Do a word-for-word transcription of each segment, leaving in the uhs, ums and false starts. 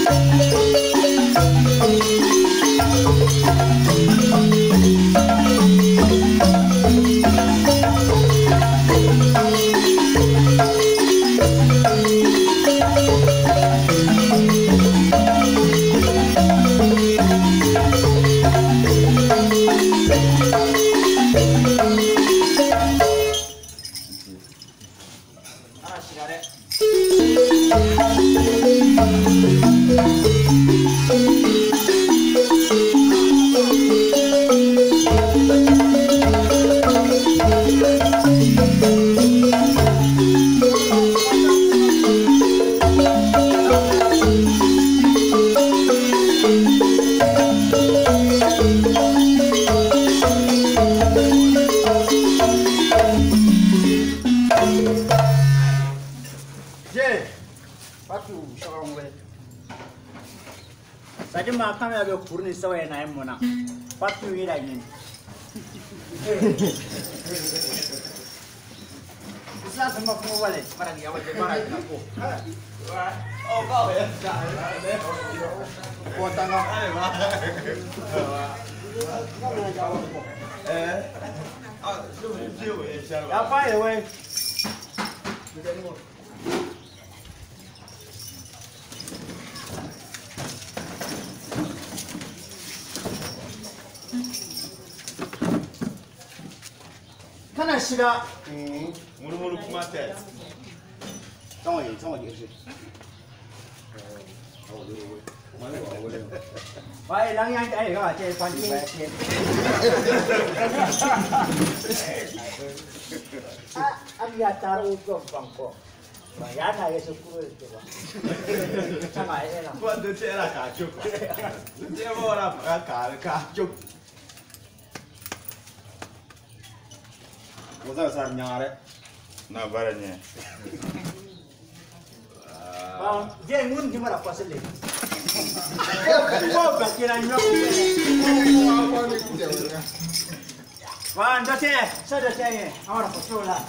Sajuma kami ada kurni sawai na emona. Patu ira ini. Bisa sama kamu wale. Para dia wale para dia aku. Oh kau ya. Kuota nggak? Eh. Ah, apa ya weh? kana shiga murmuru kuma ta dan waje dan waje shi bai lang yang ai ga ce kwanci bai ce a abia taru ko bangko ba ya na yesu ku ke ba sama ai na quando c'era caccio c'era ora ka caccio Masa besar nyare, na baranya. Ah, dia ngun gimana pas ini? Kau bakiran nyok. Wan, dah cek, sudah cek. Awak pasal lah.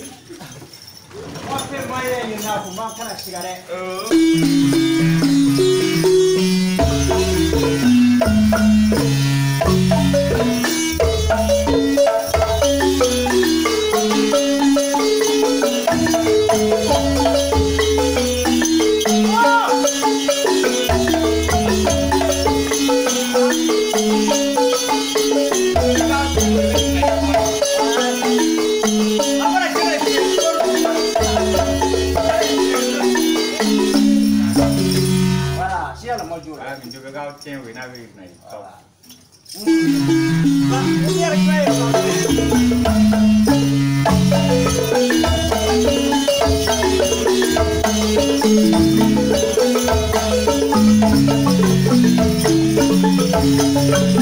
Okey, maya ini nak makan sigare. Kau cewek nabi naik kau. Ini ada saya. Thank you.